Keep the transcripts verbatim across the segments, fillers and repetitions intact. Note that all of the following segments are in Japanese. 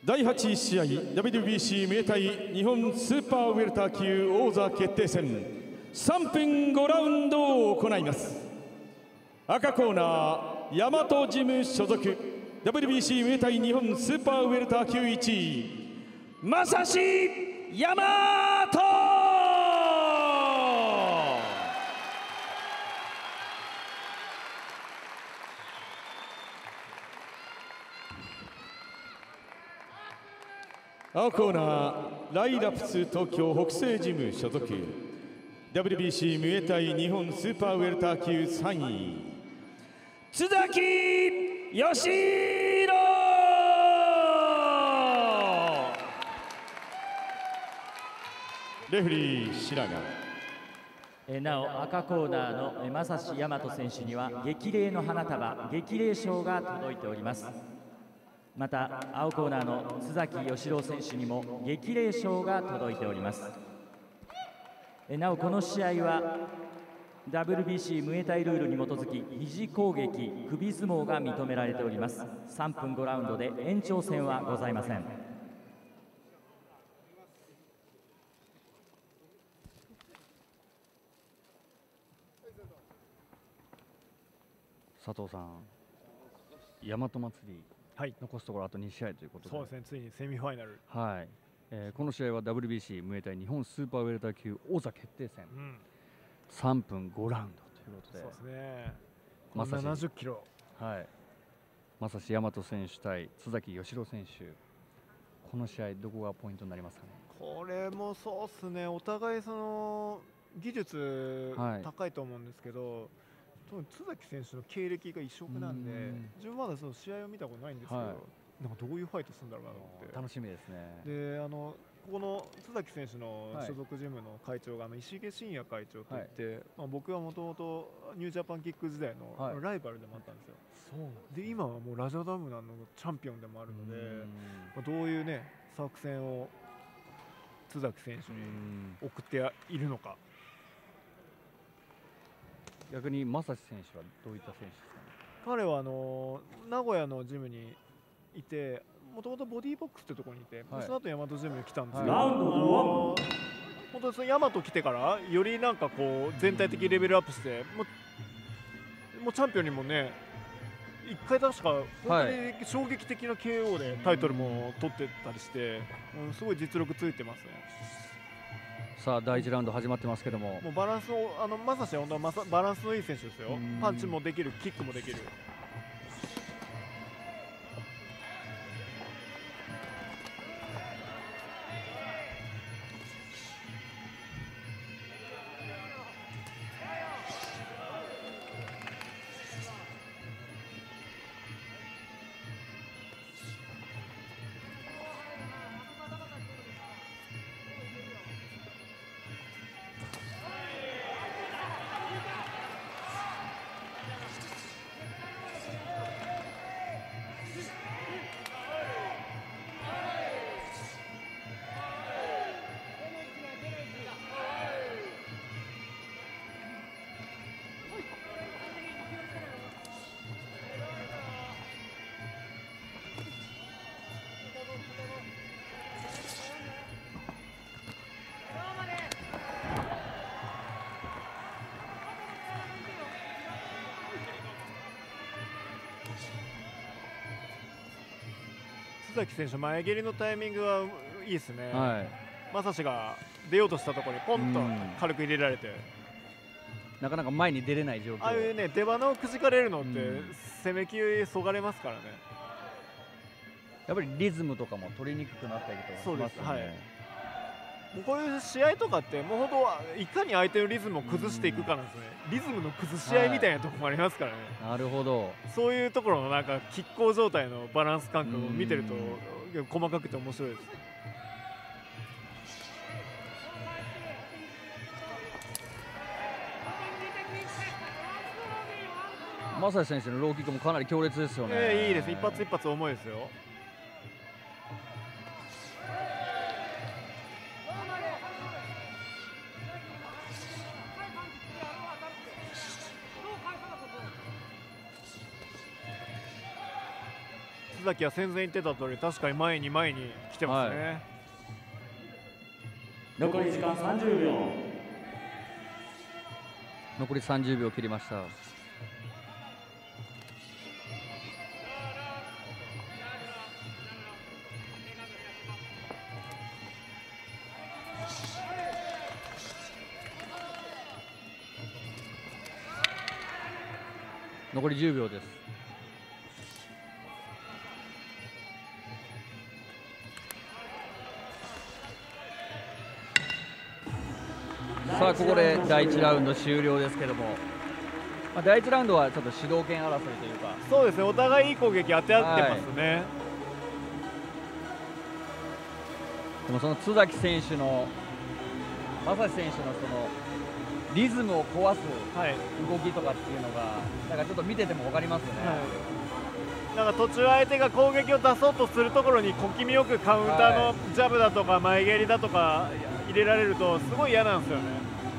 だいはち試合 ダブリュービーシー ムエタイ日本スーパーウェルター級王座決定戦さんぷんごラウンドを行います。赤コーナー大和ジム所属 ダブリュービーシー ムエタイ日本スーパーウェルター級いちい正志大和。青コーナーライラプス東京北西ジム所属 ダブリュービーシー ムエタイ日本スーパーウェルター級さんい津崎義弘。レフェリー白髪。 えなお赤コーナーの正志大和選手には激励の花束激励賞が届いております。また青コーナーの津崎義郎選手にも激励賞が届いております。なおこの試合は ダブリュービーシー ムエタイルールに基づき肘攻撃首相撲が認められております。さんぷんごラウンドで延長戦はございません。 佐藤さん、大和祭り、はい、残すところあとに試合ということで、 そうですね、ついにセミファイナル、 はいえー、この試合は ダブリュービーシー ムエタイ日本スーパーウェルター級王座決定戦、うん、さんぷんごラウンドということで、 そうですね、 まさしななじゅっキロ、 はい、正志大和選手対津崎義郎選手、この試合、どこがポイントになりますかね。 これもそうですね、お互いその技術高いと思うんですけど、はい、津崎選手の経歴が異色なんで、ん自分まだその試合を見たことないんですけど、はい、なんかどういうファイトするんだろうなと思って楽しみですね。 であのここの津崎選手の所属ジムの会長が、はい、石毛慎也会長といって、はい、まあ、僕はもともとニュージャパンキック時代のライバルでもあったんですよ。はい、で今はもうラジャダムナのチャンピオンでもあるので、まあ、どういうね作戦を津崎選手に送っているのか。 逆に正志選手はどういった選手ですかね。 彼はあの名古屋のジムにいて、もともとボディーボックスってところにいて、はい、その後大和ジムに来たんですけど、はい、本当にその大和来てからよりなんかこう全体的にレベルアップして、もう、もうチャンピオンにもねいっかい確か本当に衝撃的な ケーオー でタイトルも取ってたりして、うん、すごい実力ついてますね。 さあだいいちラウンド始まってますけども、 もうバランスをあの正志は本当はバランスのいい選手ですよ。パンチもできる、キックもできる。津崎選手、前蹴りのタイミングはいいですね、はい、正志が出ようとしたところにポンと軽く入れられて、 なかなか前に出れない状況、 ああいうね出鼻をくじかれるのって攻めきそがれますからね。 やっぱりリズムとかも取りにくくなったりとかしますよね。はい、 もうこういう試合とかってもう本当いかに相手のリズムを崩していくかなんですね。リズムの崩し合いみたいなところもありますからね。 はい、なるほど。 そういうところのなんか拮抗状態のバランス感覚を見てると細かくて面白いです。 正志選手のローキックもかなり強烈ですよね。 えー、いいです。一発一発重いですよ。津須崎は戦前言ってた通り確かに前に前に来てますね、はい、 残り時間さんじゅうびょう。 残りさんじゅうびょう切りました。残りじゅうびょうです。さあここでだいいちラウンド終了ですけども、まあ、だいいちラウンドはちょっと主導権争いというか、 そうですね、お互いいい攻撃当て合ってますね、はい、 でもその津崎選手の正志選手のそのリズムを壊す動きとかっていうのが、なんかちょっと見てても分かりますよね、はい、 なんか途中相手が攻撃を出そうとするところに小気味よくカウンターのジャブだとか前蹴りだとか入れられるとすごい嫌なんですよね。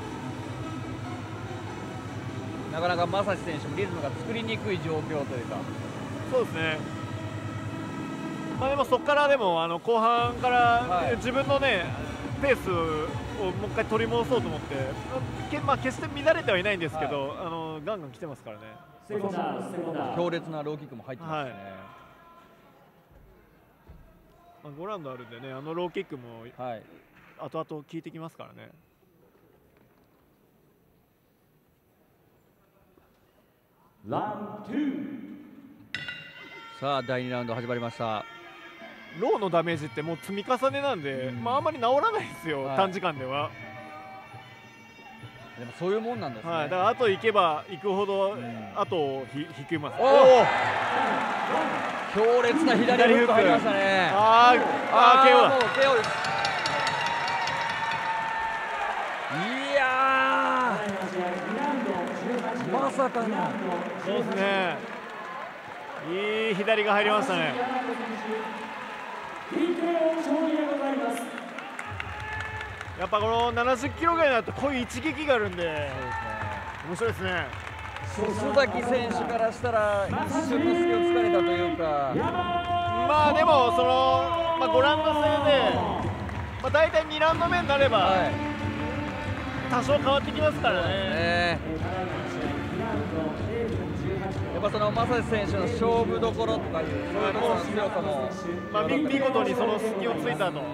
なかなか正志選手もリズムが作りにくい状況というか。 そうですね、まあ、でもそこからでもあの後半から自分のね、はい、ペースをもう一回取り戻そうと思って、けまあ、決して乱れてはいないんですけど、はい、あのガンガン来てますからね。 強烈なローキックも入ってますね、はい、 まあ、ごラウンドあるんでね、あのローキックも後々効いてきますからね。 ラウンドに。 さあだいにラウンド始まりました。 ローのダメージってもう積み重ねなんで、うん、まああんまり治らないですよ、はい、短時間では。 でもそういうもんなんですね、 はい、だからあと行けば行くほど、うん、後を引きます。おお強烈な左フック入りましたね。 あーあー ケーオー だ。 ケーオー です。いやーまさかの。 そうですね、いい左が入りましたね。やっぱこのななじゅっキロぐらいになるとこういう一撃があるんで、面白いですね。 須崎選手からしたら一瞬の隙を突かれたというか、 まあでもその、まあ、ごラウンド制で、まあ、大体にラウンド目になれば、はい、多少変わってきますからね。ね、 やっぱその正志選手の勝負どころとかいうそういうところの強さも、 まあ、見事にその隙をついたと。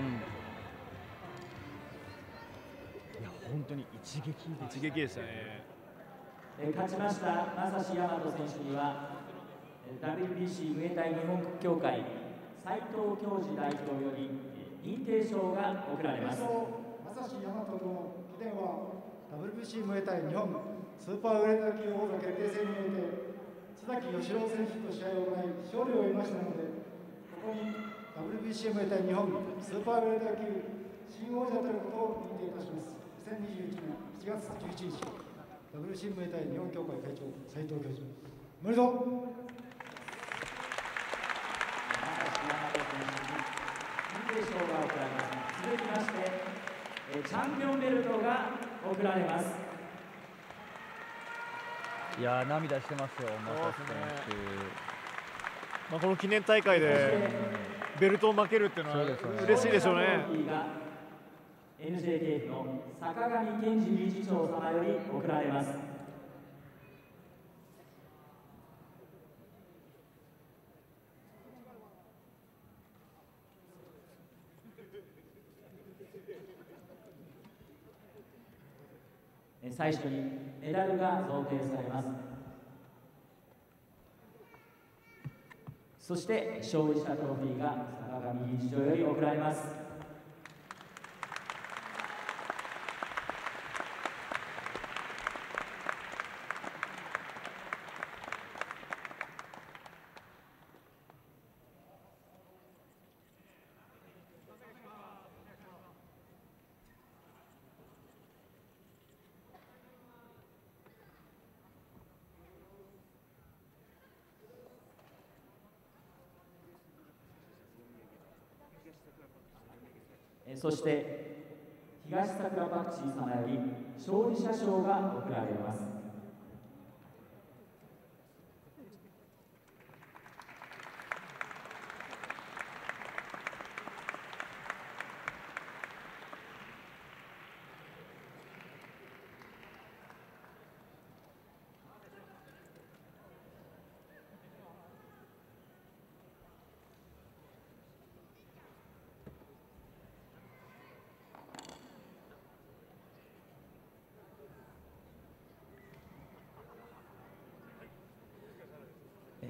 本当に一撃一撃でしたね。 勝ちました正志大和選手には ダブリュービーシー ムエタイ日本協会斉藤恭司代表より認定証が贈られます。 正志大和の記念は ダブリュービーシー ムエタイ日本スーパーウェルター級王座決定戦において津崎義郎選手と試合を行い勝利を得ましたので、ここに ダブリュービーシー ムエタイ日本スーパーウェルター級新王者ということを認定いたします。にせんにじゅういちねんしちがつじゅういちにち、ダブリューシー ムエタイ日本協会会長斉藤教授、おめでとう。 認定証が贈られます。続きましてチャンピオンベルトが贈られます。 いやー涙してますよ、正志選手。 まあこの記念大会でベルトを負けるっていうのは嬉しいでしょうね。 エヌジェーケーエフ の坂上健二理事長様より贈られます。最初にメダルが贈呈されます。そして勝利したトロフィーが坂上理事長より贈られます。そして東桜パクチー様より勝利者賞が贈られます。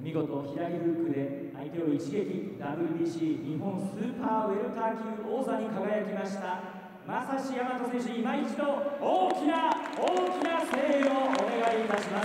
見事左フックで相手を一撃 ダブリュービーシー 日本スーパーウェルター級王座に輝きました正志大和選手、今一度大きな大きな声援をお願いいたします。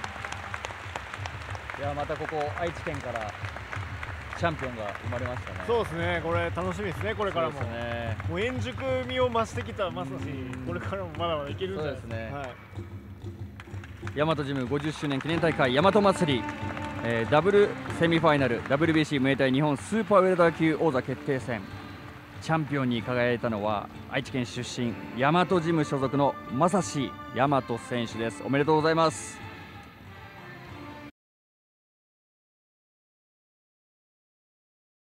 いや、またここ愛知県からチャンピオンが生まれましたね。 そうですね、これ楽しみですね、これからも。 そうですね、 もう円熟味を増してきたまさし、これからもまだまだいけるんじゃないですか。 そうですね、 はい、 大和ジムごじゅっしゅうねん記念大会大和祭り、えー、ダブルセミファイナル ダブリュービーシー ムエタイ日本スーパーウェルター級王座決定戦、チャンピオンに輝いたのは愛知県出身大和ジム所属の正志大和選手です。おめでとうございます。